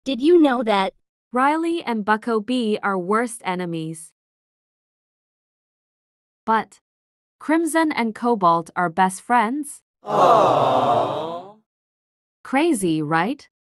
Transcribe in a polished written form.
Did you know that? Riley and Bucko B are worst enemies. But Crimson and Cobalt are best friends? Aww. Crazy, right?